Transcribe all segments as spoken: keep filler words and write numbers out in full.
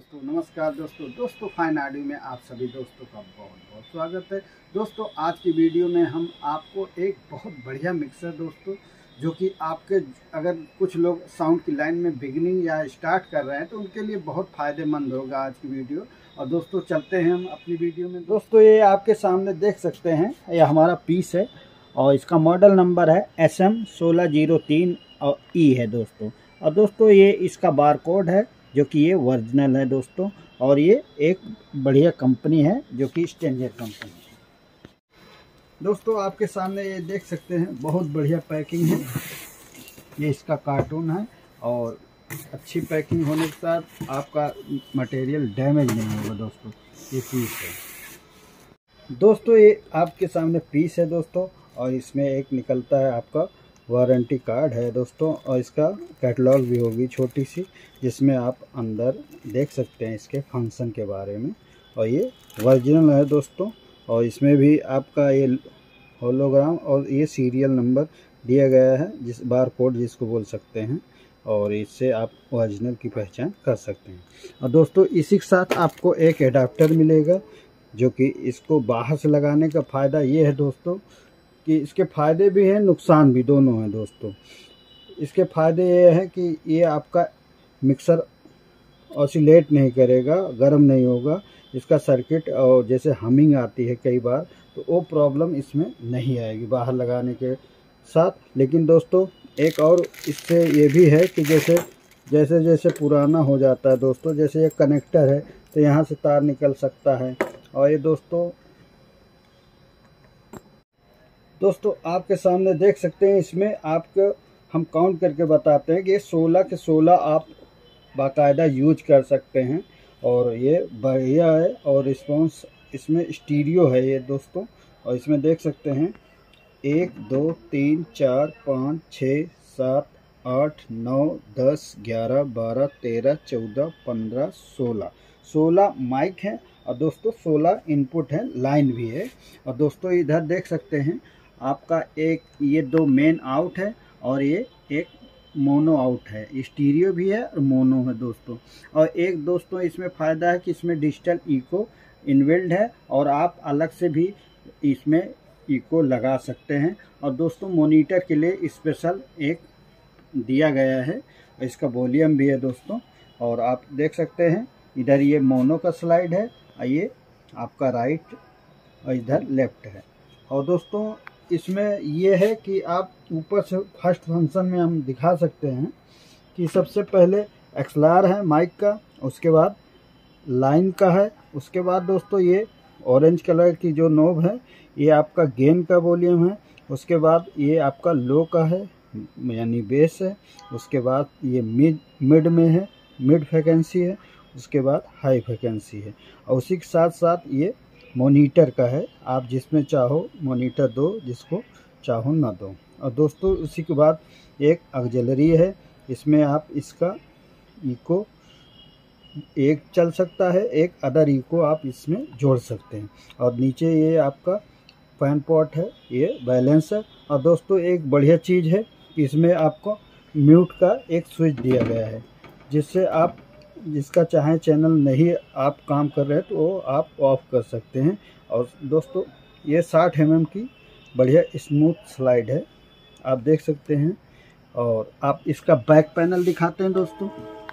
दोस्तों नमस्कार दोस्तों दोस्तों फाइन ऑडियो में आप सभी दोस्तों का बहुत बहुत स्वागत है। दोस्तों आज की वीडियो में हम आपको एक बहुत बढ़िया मिक्सर दोस्तों जो कि आपके अगर कुछ लोग साउंड की लाइन में बिगिनिंग या स्टार्ट कर रहे हैं तो उनके लिए बहुत फ़ायदेमंद होगा आज की वीडियो। और दोस्तों चलते हैं हम अपनी वीडियो में। दोस्तों ये आपके सामने देख सकते हैं, ये हमारा पीस है और इसका मॉडल नंबर है एस एम सोलह जीरो तीन और ई है दोस्तों। और दोस्तों ये इसका बार कोड है जो कि ये ओरिजिनल है दोस्तों, और ये एक बढ़िया कंपनी है जो कि स्टेंजर कंपनी है। दोस्तों आपके सामने ये देख सकते हैं, बहुत बढ़िया पैकिंग है। ये इसका कार्टून है और अच्छी पैकिंग होने के साथ आपका मटेरियल डैमेज नहीं होगा दोस्तों। ये पीस है दोस्तों, ये आपके सामने पीस है दोस्तों, और इसमें एक निकलता है आपका वारंटी कार्ड है दोस्तों, और इसका कैटलॉग भी होगी छोटी सी जिसमें आप अंदर देख सकते हैं इसके फंक्शन के बारे में। और ये ओरिजिनल है दोस्तों, और इसमें भी आपका ये होलोग्राम और ये सीरियल नंबर दिया गया है, जिस बार कोड जिसको बोल सकते हैं, और इससे आप ओरिजिनल की पहचान कर सकते हैं। और दोस्तों इसी के साथ आपको एक एडाप्टर मिलेगा जो कि इसको बाहर से लगाने का फ़ायदा ये है दोस्तों कि इसके फ़ायदे भी हैं नुकसान भी दोनों हैं दोस्तों। इसके फ़ायदे ये हैं कि ये आपका मिक्सर ऑसिलेट नहीं करेगा, गर्म नहीं होगा, इसका सर्किट और जैसे हमिंग आती है कई बार तो वो प्रॉब्लम इसमें नहीं आएगी बाहर लगाने के साथ। लेकिन दोस्तों एक और इससे ये भी है कि जैसे जैसे जैसे पुराना हो जाता है दोस्तों, जैसे ये कनेक्टर है तो यहाँ से तार निकल सकता है। और ये दोस्तों दोस्तों आपके सामने देख सकते हैं, इसमें आपको हम काउंट करके बताते हैं कि ये सोलह के सोलह आप बाकायदा यूज कर सकते हैं, और ये बढ़िया है। और रिस्पॉन्स इसमें स्टीरियो है ये दोस्तों, और इसमें देख सकते हैं एक दो तीन चार पाँच छः सात आठ नौ दस ग्यारह बारह तेरह चौदह पंद्रह सोलह सोलह माइक है, और दोस्तों सोलह इनपुट है, लाइन भी है। और दोस्तों इधर देख सकते हैं आपका एक ये दो मेन आउट है और ये एक मोनो आउट है, स्टीरियो भी है और मोनो है दोस्तों। और एक दोस्तों इसमें फ़ायदा है कि इसमें डिजिटल इको इनबिल्ड है, और आप अलग से भी इसमें इको लगा सकते हैं। और दोस्तों मॉनिटर के लिए स्पेशल एक दिया गया है, इसका वॉल्यूम भी है दोस्तों। और आप देख सकते हैं इधर ये मोनो का स्लाइड है, और ये आपका राइट और इधर लेफ्ट है। और दोस्तों इसमें ये है कि आप ऊपर से फर्स्ट फंक्शन में हम दिखा सकते हैं कि सबसे पहले एक्सएलआर है माइक का, उसके बाद लाइन का है, उसके बाद दोस्तों ये ऑरेंज कलर की जो नोब है ये आपका गेन का वॉल्यूम है, उसके बाद ये आपका लो का है यानी बेस है, उसके बाद ये मिड मिड में है, मिड फ्रिक्वेंसी है, उसके बाद हाई फ्रिक्वेंसी है। और उसी के साथ साथ ये मॉनिटर का है, आप जिसमें चाहो मॉनिटर दो, जिसको चाहो ना दो। और दोस्तों उसी के बाद एक ऑक्सिलरी है, इसमें आप इसका इको एक चल सकता है, एक अदर इको आप इसमें जोड़ सकते हैं। और नीचे ये आपका फैन पॉट है, ये बैलेंस है। और दोस्तों एक बढ़िया चीज़ है, इसमें आपको म्यूट का एक स्विच दिया गया है, जिससे आप जिसका चाहे चैनल नहीं आप काम कर रहे हैं तो वो आप ऑफ कर सकते हैं। और दोस्तों ये साठ एम एम की बढ़िया स्मूथ स्लाइड है, आप देख सकते हैं। और आप इसका बैक पैनल दिखाते हैं दोस्तों,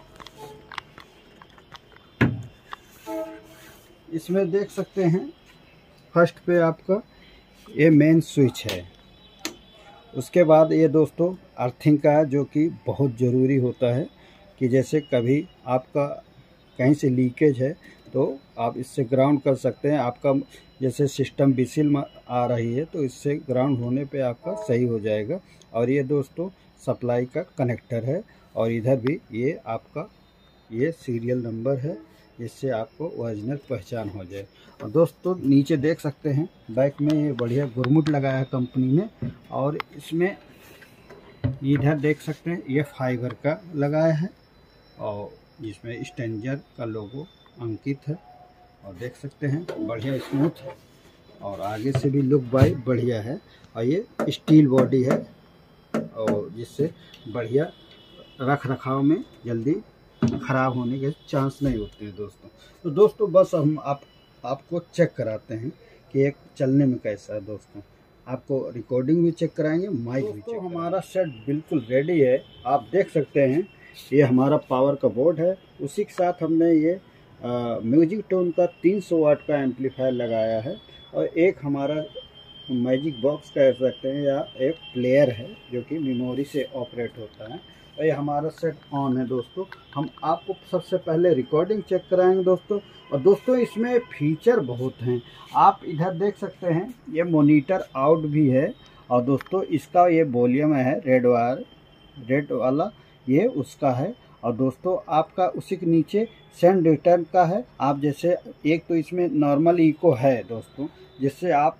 इसमें देख सकते हैं फर्स्ट पे आपका ये मेन स्विच है, उसके बाद ये दोस्तों अर्थिंग का है जो कि बहुत ज़रूरी होता है कि जैसे कभी आपका कहीं से लीकेज है तो आप इससे ग्राउंड कर सकते हैं। आपका जैसे सिस्टम बिसिल आ रही है तो इससे ग्राउंड होने पे आपका सही हो जाएगा। और ये दोस्तों सप्लाई का कनेक्टर है, और इधर भी ये आपका ये सीरियल नंबर है, जिससे आपको ओरिजिनल पहचान हो जाए। और दोस्तों नीचे देख सकते हैं बैक में ये बढ़िया गुरमुट लगाया है कंपनी ने, और इसमें इधर देख सकते हैं ये फाइबर का लगाया है, और जिसमें स्टेंजर का लोगो अंकित है। और देख सकते हैं बढ़िया स्मूथ है, और आगे से भी लुक बाई बढ़िया है। और ये स्टील बॉडी है, और जिससे बढ़िया रख रखाव में जल्दी ख़राब होने के चांस नहीं होते हैं दोस्तों। तो दोस्तों बस हम आप आपको चेक कराते हैं कि एक चलने में कैसा है दोस्तों। आपको रिकॉर्डिंग भी चेक कराएंगे, माइक भी चेक। हमारा सेट बिल्कुल रेडी है, आप देख सकते हैं। ये हमारा पावर का बोर्ड है, उसी के साथ हमने ये म्यूजिक टोन का तीन सौ वाट का एम्पलीफायर लगाया है, और एक हमारा मैजिक बॉक्स कह सकते हैं या एक प्लेयर है जो कि मेमोरी से ऑपरेट होता है। और ये हमारा सेट ऑन है दोस्तों। हम आपको सबसे पहले रिकॉर्डिंग चेक कराएंगे दोस्तों। और दोस्तों इसमें फीचर बहुत हैं, आप इधर देख सकते हैं। ये मॉनिटर आउट भी है, और दोस्तों इसका ये वॉल्यूम है रेड वायर, रेड वाला ये उसका है। और दोस्तों आपका उसी के नीचे सेंड रिटर्न का है। आप जैसे एक तो इसमें नॉर्मल इको है दोस्तों, जिससे आप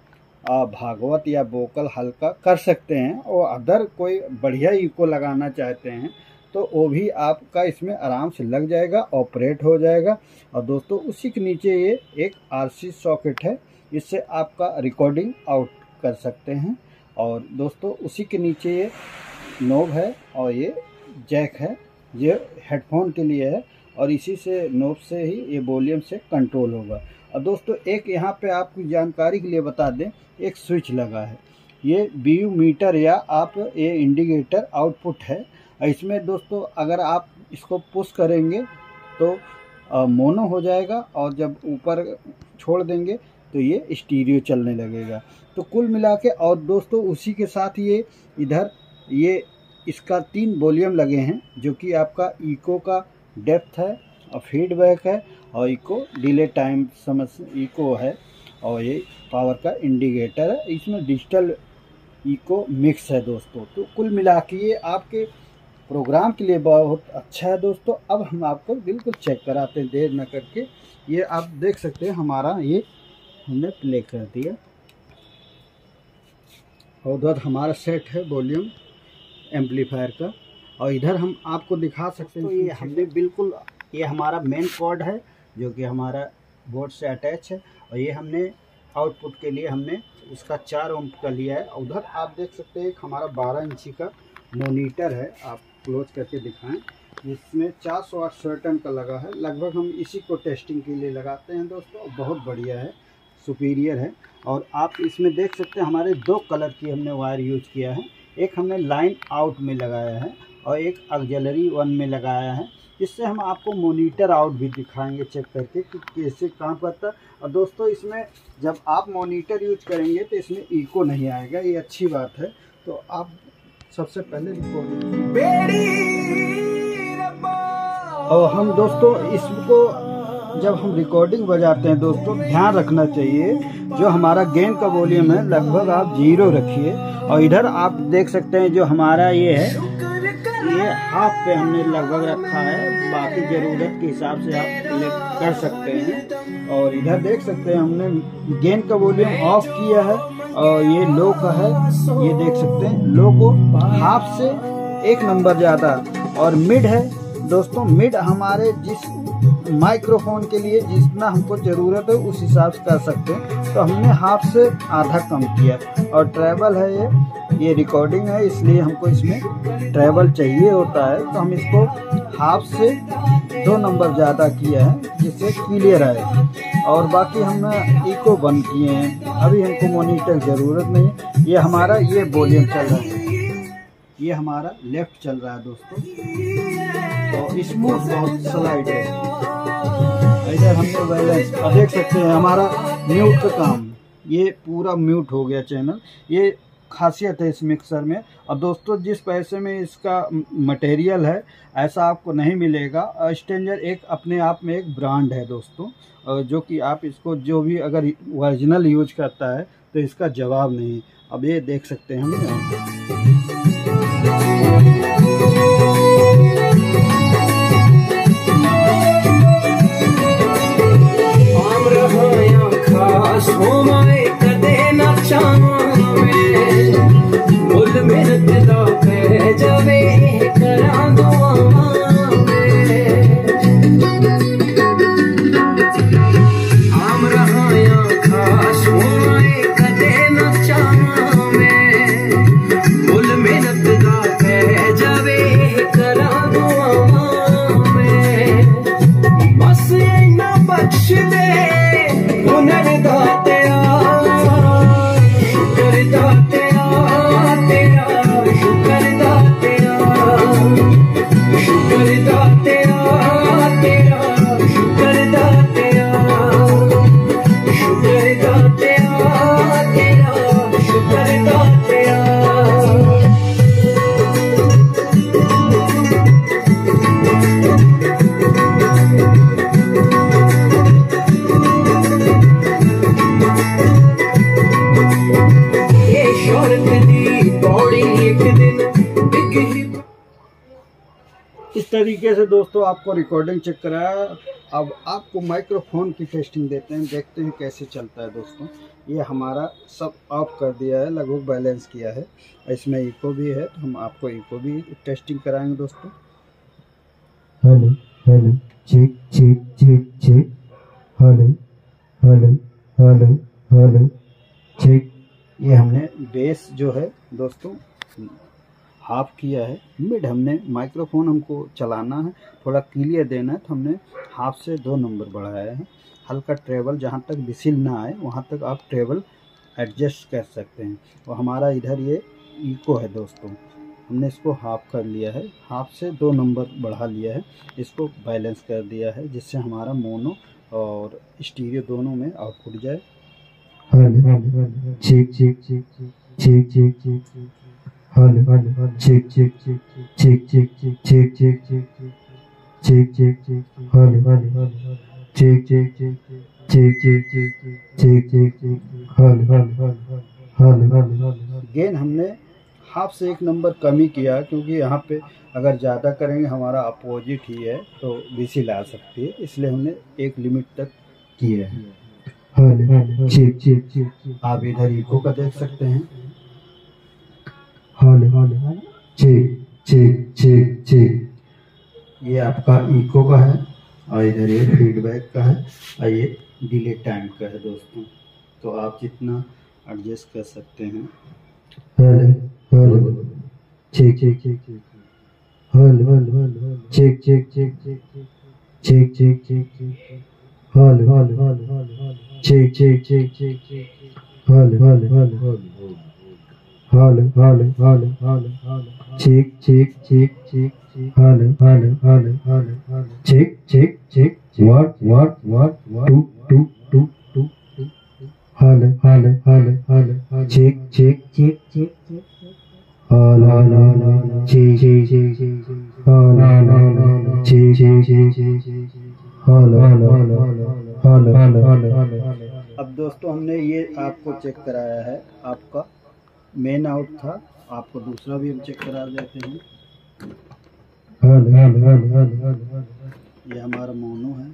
भागवत या वोकल हल्का कर सकते हैं, और अदर कोई बढ़िया इको लगाना चाहते हैं तो वो भी आपका इसमें आराम से लग जाएगा, ऑपरेट हो जाएगा। और दोस्तों उसी के नीचे ये एक आरसी सॉकेट है, इससे आपका रिकॉर्डिंग आउट कर सकते हैं। और दोस्तों उसी के नीचे ये नोब है, और ये जैक है, ये हेडफोन के लिए है, और इसी से नोब से ही ये वॉल्यूम से कंट्रोल होगा। और दोस्तों एक यहाँ पे आपकी जानकारी के लिए बता दें, एक स्विच लगा है, ये बी मीटर या आप ये इंडिकेटर आउटपुट है। इसमें दोस्तों अगर आप इसको पुश करेंगे तो आ, मोनो हो जाएगा, और जब ऊपर छोड़ देंगे तो ये स्टीरियो चलने लगेगा। तो कुल मिला के, और दोस्तों उसी के साथ ये इधर ये इसका तीन वॉल्यूम लगे हैं, जो कि आपका इको का डेप्थ है, और फीडबैक है, और इको डिले टाइम समझ इको है, और ये पावर का इंडिकेटर है। इसमें डिजिटल इको मिक्स है दोस्तों। तो कुल मिला के ये आपके प्रोग्राम के लिए बहुत अच्छा है दोस्तों। अब हम आपको बिल्कुल चेक कराते हैं देर न करके। ये आप देख सकते हैं, हमारा ये हमने प्ले कर दिया, और उधर हमारा सेट है वॉल्यूम एम्पलीफायर का। और इधर हम आपको दिखा सकते हैं, तो ये हमने बिल्कुल, ये हमारा मेन कॉर्ड है जो कि हमारा बोर्ड से अटैच है, और ये हमने आउटपुट के लिए हमने इसका चार ओम का लिया है। उधर आप देख सकते हैं एक हमारा बारह इंची का मॉनिटर है, आप क्लोज करके दिखाएं, जिसमें चार सौ आठ सर्टन का लगा है। लगभग हम इसी को टेस्टिंग के लिए लगाते हैं दोस्तों, बहुत बढ़िया है, सुपीरियर है। और आप इसमें देख सकते हैं हमारे दो कलर की हमने वायर यूज किया है, एक हमने लाइन आउट में लगाया है और एक ऑक्सिलरी वन में लगाया है। इससे हम आपको मॉनिटर आउट भी दिखाएंगे चेक करके कि कैसे काम करता है। और दोस्तों इसमें जब आप मॉनिटर यूज करेंगे तो इसमें इको नहीं आएगा, ये अच्छी बात है। तो आप सबसे पहले रिकॉर्डिंग, और हम दोस्तों इसको जब हम रिकॉर्डिंग बजाते हैं दोस्तों ध्यान रखना चाहिए, जो हमारा गेन का वॉल्यूम है लगभग आप जीरो रखिए। और इधर आप देख सकते हैं जो हमारा ये है, ये हाफ पे हमने लगभग रखा है, बाकी ज़रूरत के हिसाब से आप कर सकते हैं। और इधर देख सकते हैं हमने गेन का वॉल्यूम ऑफ किया है, और ये लो का है, ये देख सकते हैं लो को हाफ से एक नंबर ज़्यादा। और मिड है दोस्तों, मिड हमारे जिस माइक्रोफोन के लिए जितना हमको ज़रूरत है उस हिसाब से कर सकते हैं, तो हमने हाफ से आधा कम किया। और ट्रैवल है ये ये रिकॉर्डिंग है, इसलिए हमको इसमें ट्रैवल चाहिए होता है, तो हम इसको हाफ से दो नंबर ज़्यादा किया है जिससे क्लियर आए। और बाकी हमने इको बंद किए हैं, अभी हमको मॉनिटर ज़रूरत नहीं। ये हमारा ये वॉल्यूम चल रहा है, ये हमारा लेफ्ट चल रहा है दोस्तों, तो स्मूथ बहुत स्लाइड है। इधर हमने बैलेंस और देख सकते हैं हमारा म्यूट का काम, ये पूरा म्यूट हो गया चैनल। ये खासियत है इस मिक्सर में। और दोस्तों जिस पैसे में इसका मटेरियल है ऐसा आपको नहीं मिलेगा। स्टेंजर एक अपने आप में एक ब्रांड है दोस्तों, जो कि आप इसको जो भी अगर ओरिजिनल यूज करता है तो इसका जवाब नहीं। अब ये देख सकते हैं हम तरीके से दोस्तों आपको रिकॉर्डिंग चेक कराया। अब आपको माइक्रोफोन की टेस्टिंग देते हैं, देखते हैं कैसे चलता है दोस्तों। ये हमारा सब ऑफ कर दिया है, लगभग बैलेंस किया है। इसमें इको भी है तो हम आपको इको भी टेस्टिंग कराएंगे दोस्तों। Hello hello check check check check hello hello hello hello check. ये हमने बेस जो है दोस्तों हाफ किया है, मिड हमने माइक्रोफोन हमको चलाना है, थोड़ा क्लियर देना है तो हमने हाफ से दो नंबर बढ़ाया है। हल्का ट्रेवल जहाँ तक विसिल ना आए वहाँ तक आप ट्रेवल एडजस्ट कर सकते हैं। और हमारा इधर ये इको है दोस्तों, हमने इसको हाफ कर लिया है, हाफ से दो नंबर बढ़ा लिया है, इसको बैलेंस कर दिया है जिससे हमारा मोनो और स्टीरियो दोनों में आउटपुट जाए। Check check check check check check hello hello check check check check check check check check check check check hello hello check check check check check check check check hello hello hello hello. Gain हमने half से एक number कम ही किया क्योंकि यहाँ पे अगर ज़्यादा करेंगे हमारा अपोजिट ही है तो विसिल आ सकती है, इसलिए हमने एक लिमिट तक किया है। हेलो चेक चेक चेक आप इधर इको का देख सकते हैं। Hello hello check check check check ये आपका इको का है और इधर ये फीडबैक का है और ये डिले टाइम का है दोस्तों, तो आप जितना एडजस्ट कर सकते हैं। Hello hello check check check hello hello check check check check check check hello hello check check check check hello hello hello hello hello hello hello check check check check hello hello hello hello check check check what what what two two two two hello hello hello hello check check check check hello hello check check check hello hello check check check hello hello hello hello hello. अब दोस्तों हमने ये आपको check कराया है, आपका main out था, आपको दूसरा भी हम चेक करा देते हैं। हेलो हेलो हेलो हेलो ये हमारा मोनो है।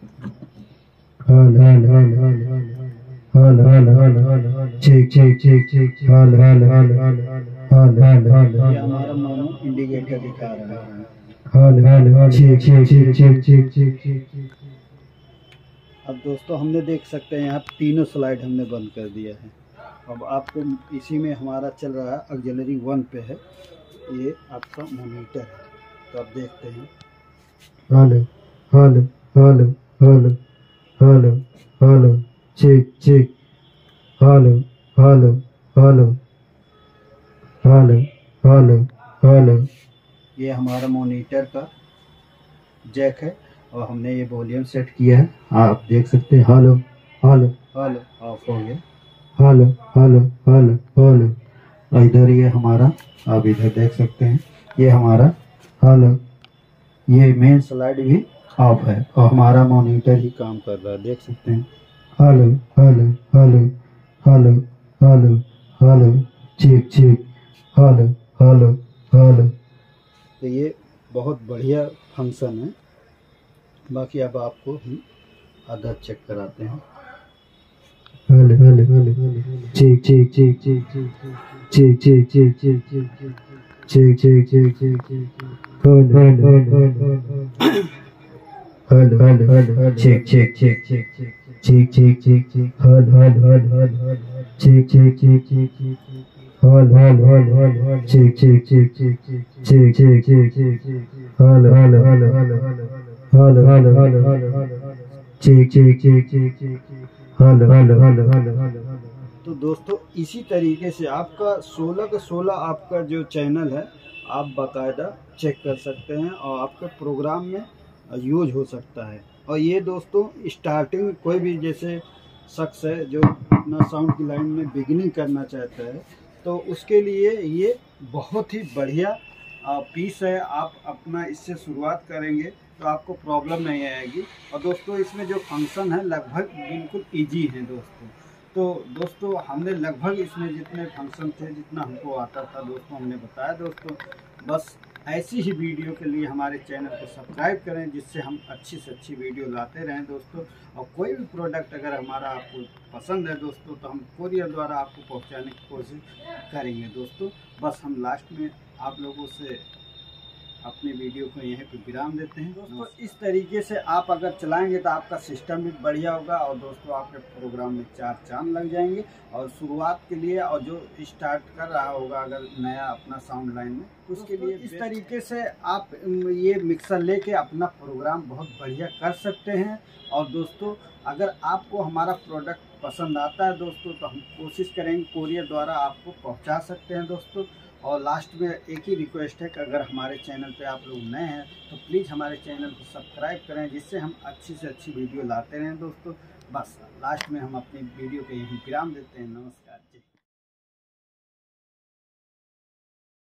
Hello hello hello hello hello hello check check check check hello hello hello hello hello ये हमारा मोनो इंडिकेटर दिखा रहा है। Hello hello check check check check check check. अब दोस्तों हमने देख सकते हैं यहाँ तीनों स्लाइड हमने बंद कर दिया है। अब आपको इसी में हमारा चल रहा है ऑक्सिलरी वन पे है, ये आपका मॉनिटर है, तो आप देखते हैं। Hello hello hello hello hello hello check check hello hello hello hello hello hello. ये हमारा मॉनिटर का जैक है और हमने ये वॉल्यूम सेट किया है, आप देख सकते हैं। हेलो हेलो हेलो ऑफ हो गया। हेलो हेलो हेलो हेलो और इधर ये हमारा, आप इधर देख सकते हैं ये हमारा हेलो ये मेन स्लाइड भी ऑफ है और हमारा मॉनिटर ही काम कर रहा है, देख सकते हैं। Hello hello hello hello hello hello check check hello hello hello. तो ये बहुत बढ़िया फंक्शन है। बाकी अब आपको हम अदर चेक कराते हैं। Hello hello hello check check check check check check check check check check check check hello hello hello hello hello check check check check check check check check hello hello hello check check check check hello hello hello check check check check check check check hello hello hello hello hello hello check check check check hello hello hello hello. तो दोस्तों इसी तरीके से आपका सोलह का सोलह आपका जो चैनल है आप बाकायदा चेक कर सकते हैं और आपके प्रोग्राम में यूज हो सकता है। और ये दोस्तों स्टार्टिंग कोई भी जैसे शख्स है जो अपना साउंड की लाइन में बिगिनिंग करना चाहता है तो उसके लिए ये बहुत ही बढ़िया पीस है। आप अपना इससे शुरुआत करेंगे तो आपको प्रॉब्लम नहीं आएगी। और दोस्तों इसमें जो फंक्शन है लगभग बिल्कुल इजी है दोस्तों। तो दोस्तों हमने लगभग इसमें जितने फंक्शन थे जितना हमको आता था दोस्तों हमने बताया दोस्तों। बस ऐसी ही वीडियो के लिए हमारे चैनल को सब्सक्राइब करें, जिससे हम अच्छी से अच्छी वीडियो लाते रहें दोस्तों। और कोई भी प्रोडक्ट अगर हमारा आपको पसंद है दोस्तों, तो हम कोरियर द्वारा आपको पहुंचाने की कोशिश करेंगे दोस्तों। बस हम लास्ट में आप लोगों से अपने वीडियो को यहीं पे विराम देते हैं दोस्तों। इस तरीके से आप अगर चलाएंगे तो आपका सिस्टम भी बढ़िया होगा और दोस्तों आपके प्रोग्राम में चार चांद लग जाएंगे। और शुरुआत के लिए और जो स्टार्ट कर रहा होगा अगर नया अपना साउंड लाइन में, उसके लिए इस तरीके से आप ये मिक्सर लेके अपना प्रोग्राम बहुत बढ़िया कर सकते हैं। और दोस्तों अगर आपको हमारा प्रोडक्ट पसंद आता है दोस्तों, तो हम कोशिश करेंगे कोरियर द्वारा आपको पहुंचा सकते हैं दोस्तों। और लास्ट में एक ही रिक्वेस्ट है कि अगर हमारे चैनल पे आप लोग नए हैं तो प्लीज़ हमारे चैनल को सब्सक्राइब करें, जिससे हम अच्छी से अच्छी वीडियो लाते रहें दोस्तों। बस लास्ट में हम अपनी वीडियो को यहीं विराम देते हैं। नमस्कार।